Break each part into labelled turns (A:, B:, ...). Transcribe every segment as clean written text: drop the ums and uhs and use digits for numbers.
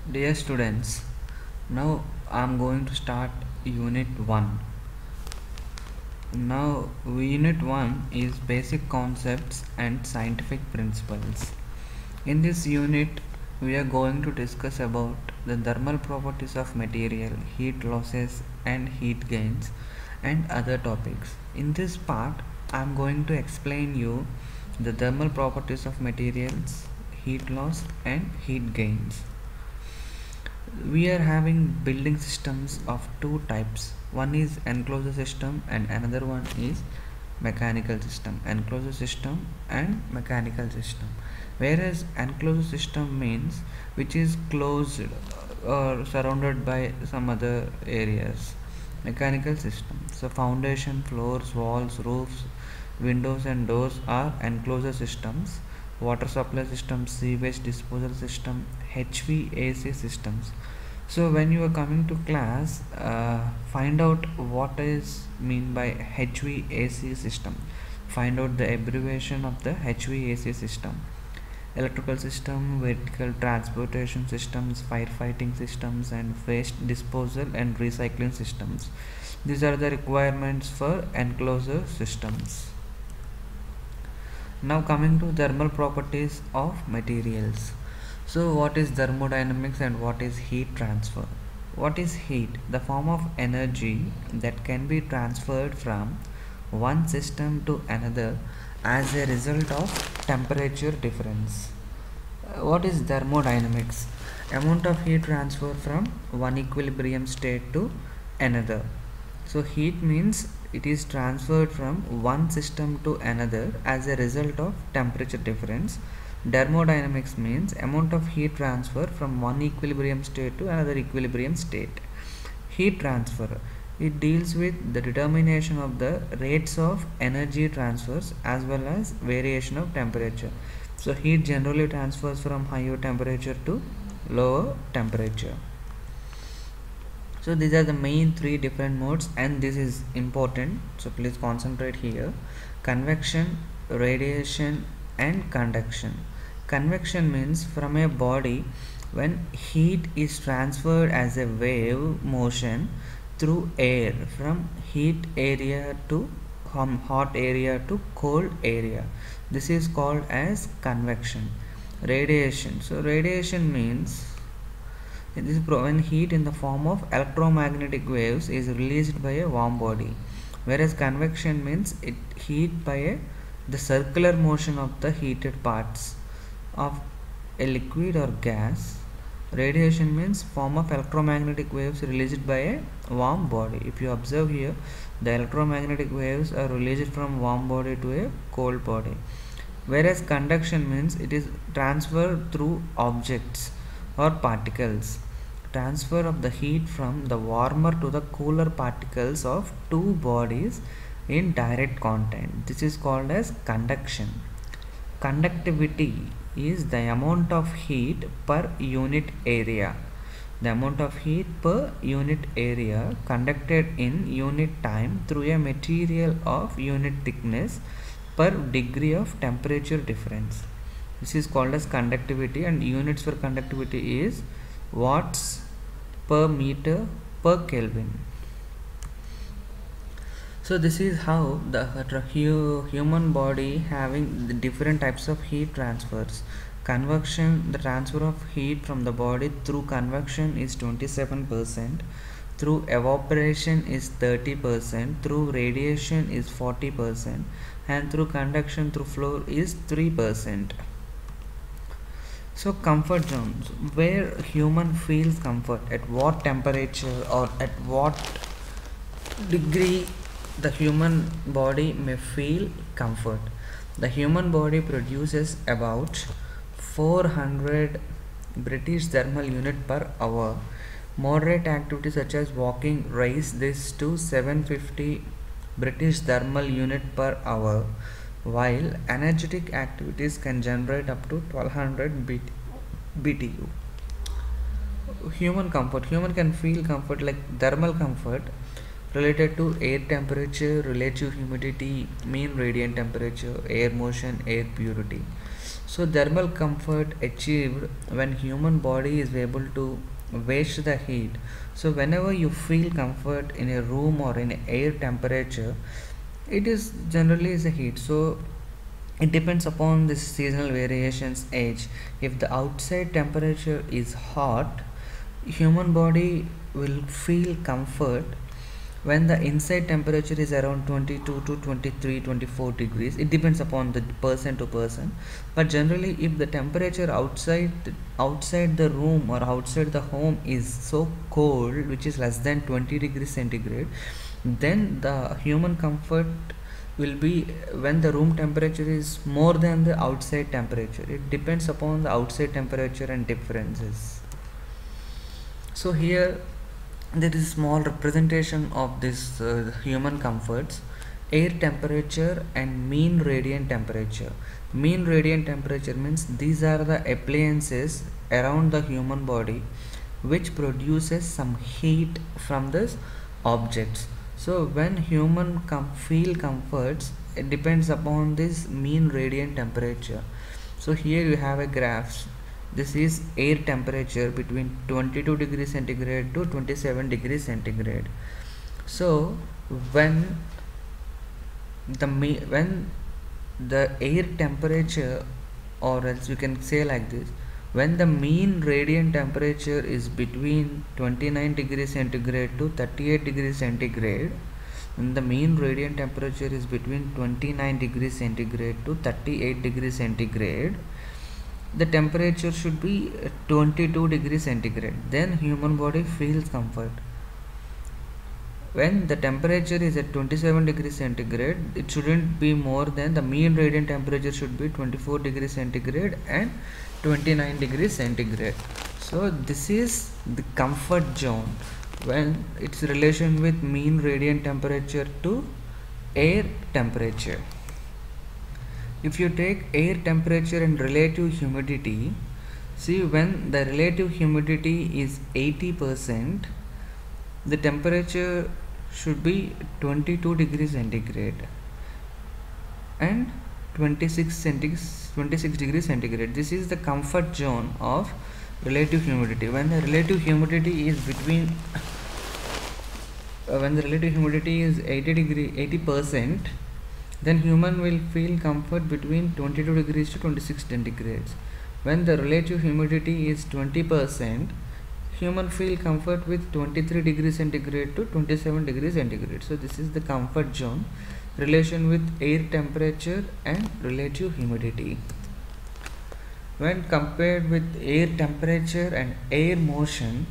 A: Dear students, now I am going to start Unit 1. Now, Unit 1 is Basic Concepts and Scientific Principles. In this unit, we are going to discuss about the thermal properties of material, heat losses and heat gains, and other topics. In this part, I am going to explain you the thermal properties of materials, heat loss and heat gains. We are having building systems of two types. One is enclosure system and another one is mechanical system. Enclosure system and mechanical system. Whereas enclosure system means which is closed or surrounded by some other areas. Mechanical system, so foundation, floors, walls, roofs, windows and doors are enclosure systems. Water supply system, sewage disposal system, HVAC systems. So when you are coming to class, find out what is mean by HVAC system. Find out the abbreviation of the HVAC system. Electrical system, vertical transportation systems, firefighting systems, and waste disposal and recycling systems. These are the requirements for enclosure systems. Now coming to thermal properties of materials. So what is thermodynamics and what is heat transfer? What is heat? The form of energy that can be transferred from one system to another as a result of temperature difference. What is thermodynamics? Amount of heat transfer from one equilibrium state to another. So heat means it is transferred from one system to another as a result of temperature difference. Thermodynamics means amount of heat transfer from one equilibrium state to another equilibrium state. Heat transfer, it deals with the determination of the rates of energy transfers as well as variation of temperature. So heat generally transfers from higher temperature to lower temperature. So these are the main three different modes and this is important, so please concentrate here. Convection, radiation and conduction. Convection means from a body when heat is transferred as a wave motion through air from heat area to hot area to cold area. This is called as convection. Radiation. So radiation means this is when heat in the form of electromagnetic waves is released by a warm body, whereas convection means it heat by the circular motion of the heated parts of a liquid or gas. Radiation means form of electromagnetic waves released by a warm body. If you observe here, the electromagnetic waves are released from warm body to a cold body, whereas conduction means it is transferred through objects or particles. Transfer of the heat from the warmer to the cooler particles of two bodies in direct contact. This is called as conduction. Conductivity is the amount of heat per unit area. The amount of heat per unit area conducted in unit time through a material of unit thickness per degree of temperature difference. This is called as conductivity, and units for conductivity is watts per meter per Kelvin. So this is how the human body having the different types of heat transfers. Convection, the transfer of heat from the body through convection is 27%, through evaporation is 30%, through radiation is 40%, and through conduction through flow is 3%. So comfort zones, where human feels comfort, at what temperature or at what degree the human body may feel comfort. The human body produces about 400 British thermal unit per hour. Moderate activity such as walking raise this to 750 British thermal unit per hour, while energetic activities can generate up to 1200 BTU. Human comfort, human can feel comfort like thermal comfort related to air temperature, relative humidity, mean radiant temperature, air motion, air purity. So thermal comfort achieved when human body is able to waste the heat. So whenever you feel comfort in a room or in air temperature, it is generally is a heat. So it depends upon the seasonal variations age. If the outside temperature is hot, human body will feel comfort when the inside temperature is around 22 to 23 24 degrees. It depends upon the person to person, but generally if the temperature outside the room or outside the home is so cold, which is less than 20 degrees centigrade, then the human comfort will be when the room temperature is more than the outside temperature. It depends upon the outside temperature and differences. So here there is small representation of this human comforts: air temperature and mean radiant temperature. Mean radiant temperature means these are the appliances around the human body which produces some heat from this objects. So when human feel comforts, it depends upon this mean radiant temperature. So here you have a graph. This is air temperature between 22 degrees centigrade to 27 degrees centigrade. So when the air temperature, or else you can say like this, when the mean radiant temperature is between 29 degrees centigrade to 38 degrees centigrade, when the mean radiant temperature is between 29 degrees centigrade to 38 degrees centigrade, the temperature should be 22 degrees centigrade. Then human body feels comfort. When the temperature is at 27 degrees centigrade, it shouldn't be more than, the mean radiant temperature should be 24 degrees centigrade and 29 degrees centigrade. So this is the comfort zone when its relation with mean radiant temperature to air temperature. If you take air temperature and relative humidity, see, when the relative humidity is 80%, the temperature should be 22 degrees centigrade and 26 degrees centigrade. This is the comfort zone of relative humidity. When the relative humidity is between when the relative humidity is 80%, then human will feel comfort between 22 degrees to 26 centigrades. When the relative humidity is 20%, human feel comfort with 23 degrees centigrade to 27 degrees centigrade. So this is the comfort zone relation with air temperature and relative humidity. When compared with air temperature and air motion,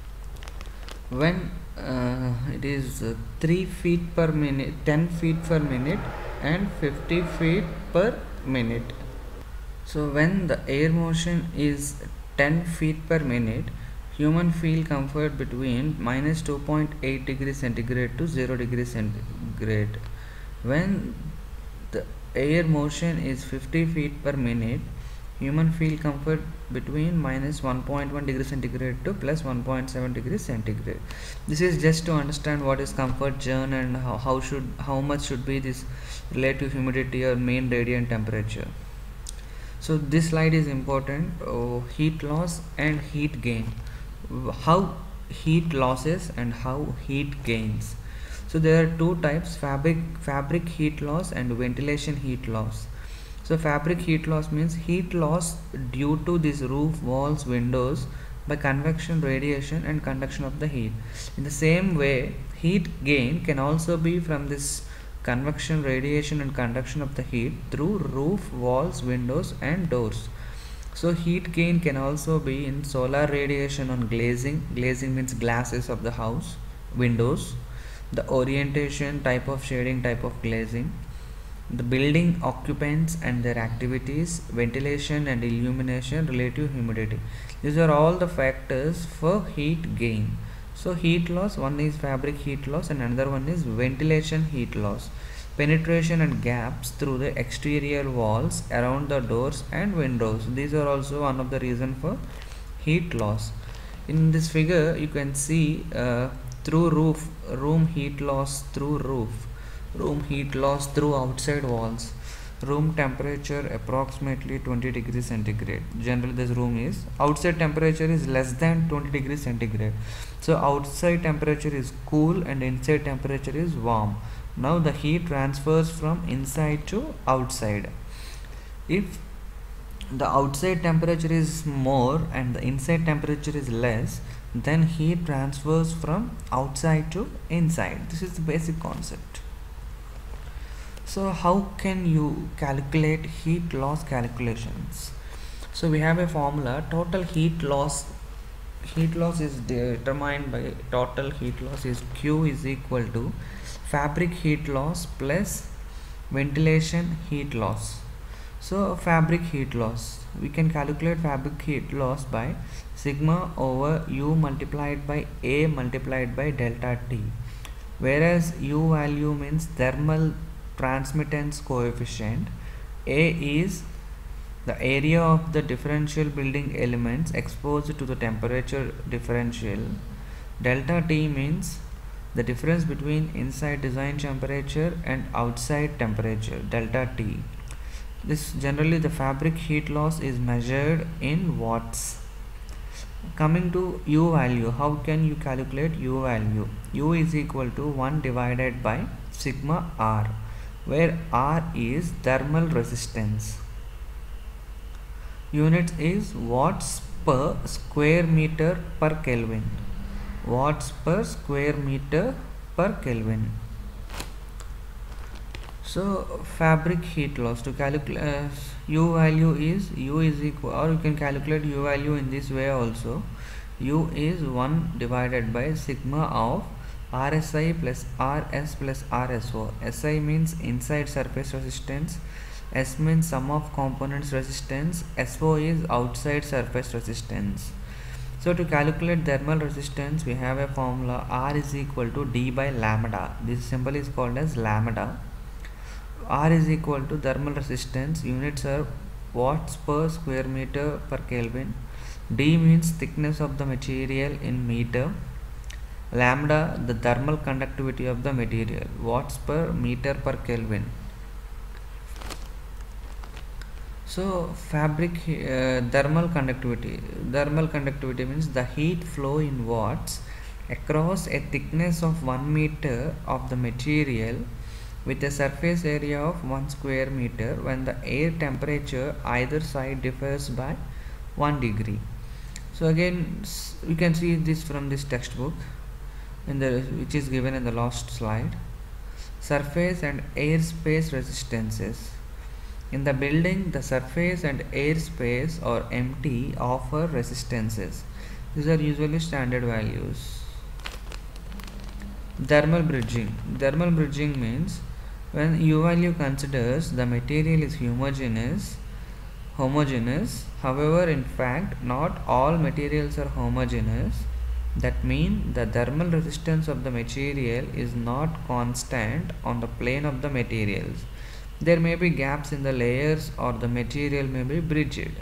A: when it is 3 feet per minute, 10 feet per minute and 50 feet per minute. So when the air motion is 10 feet per minute, human feel comfort between minus 2.8 degrees centigrade to 0 degrees centigrade. When the air motion is 50 feet per minute, human feel comfort between minus 1.1 degrees centigrade to plus 1.7 degrees centigrade. This is just to understand what is comfort zone and how much should be this relative humidity or mean radiant temperature. So this slide is important. Heat loss and heat gain. How heat losses and how heat gains. So there are two types: fabric heat loss and ventilation heat loss. So fabric heat loss means heat loss due to these roof, walls, windows by convection, radiation and conduction of the heat. In the same way, heat gain can also be from this convection, radiation and conduction of the heat through roof, walls, windows and doors. So heat gain can also be in solar radiation on glazing. Glazing means glasses of the house, windows, the orientation, type of shading, type of glazing, the building occupants and their activities, ventilation and illumination, relative humidity. These are all the factors for heat gain. So heat loss, one is fabric heat loss and another one is ventilation heat loss. Penetration and gaps through the exterior walls around the doors and windows. These are also one of the reason for heat loss. In this figure you can see through roof, room heat loss through roof, room heat loss through outside walls, room temperature approximately 20 degrees centigrade. Generally this room is outside temperature is less than 20 degrees centigrade. So outside temperature is cool and inside temperature is warm. Now the heat transfers from inside to outside. If the outside temperature is more and the inside temperature is less, then heat transfers from outside to inside. This is the basic concept. So how can you calculate heat loss calculations? So we have a formula. Total heat loss is determined by total heat loss is Q is equal to fabric heat loss plus ventilation heat loss. So fabric heat loss, we can calculate fabric heat loss by sigma over U multiplied by A multiplied by delta T, whereas U value means thermal transmittance coefficient, A is the area of the differential building elements exposed to the temperature differential, delta T means the difference between inside design temperature and outside temperature, delta T. This generally the fabric heat loss is measured in watts. Coming to U value, how can you calculate U value? U is equal to 1 divided by sigma R, where R is thermal resistance. Unit is watts per square meter per Kelvin. Watts per square meter per Kelvin. So fabric heat loss, to calculate U value is U is equal, or you can calculate U value in this way also. U is 1 divided by sigma of RSI plus RS plus RSO. SI means inside surface resistance, S means sum of components resistance, SO is outside surface resistance. So to calculate thermal resistance, we have a formula. R is equal to D by lambda. This symbol is called as lambda. R is equal to thermal resistance, units are watts per square meter per Kelvin. D means thickness of the material in meter. Lambda, the thermal conductivity of the material, watts per meter per Kelvin. So fabric thermal conductivity means the heat flow in watts across a thickness of 1 meter of the material with a surface area of 1 square meter when the air temperature either side differs by 1 degree. So again you can see this from this textbook which is given in the last slide. Surface and airspace resistances. In the building, the surface and airspace or empty offer resistances. These are usually standard values. Thermal bridging. Thermal bridging means when U value considers the material is homogeneous, however in fact not all materials are homogeneous. That means the thermal resistance of the material is not constant on the plane of the materials. There may be gaps in the layers or the material may be bridged.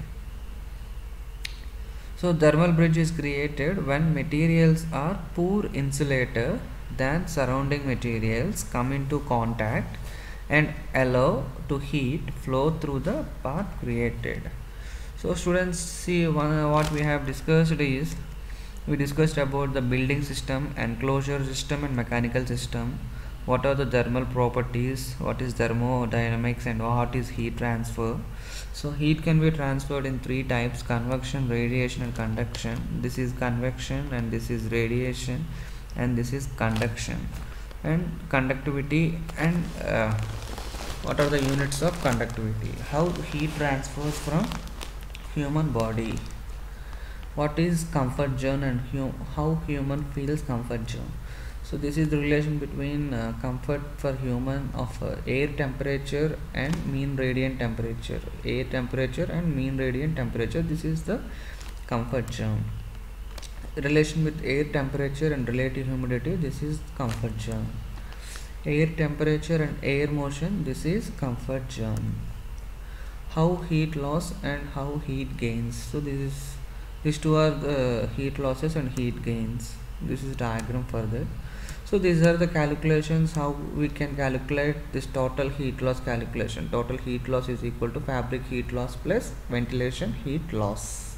A: So thermal bridge is created when materials are poor insulator than surrounding materials come into contact and allow to heat flow through the path created. So students, see what we have discussed is, we discussed about the building system, enclosure system and mechanical system. What are the thermal properties, what is thermodynamics, and what is heat transfer. So heat can be transferred in 3 types: convection, radiation and conduction. This is convection and this is radiation and this is conduction. And conductivity and what are the units of conductivity. How heat transfers from human body. What is comfort zone and how human feels comfort zone. So this is the relation between comfort for human of air temperature and mean radiant temperature. Air temperature and mean radiant temperature. This is the comfort zone. Relation with air temperature and relative humidity. This is comfort zone. Air temperature and air motion. This is comfort zone. How heat loss and how heat gains. So these two are the heat losses and heat gains. This is diagram for that. So these are the calculations how we can calculate this total heat loss calculation. Total heat loss is equal to fabric heat loss plus ventilation heat loss.